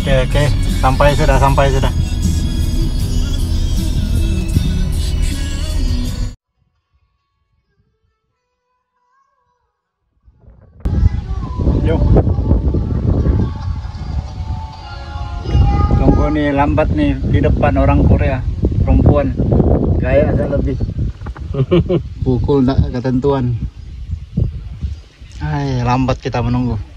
Oke, sampai sudah. Yuk. Tunggu nih, lambat nih di depan orang Korea, perempuan. Gaya ada lebih. Pukul enggak ketentuan. Lambat kita menunggu.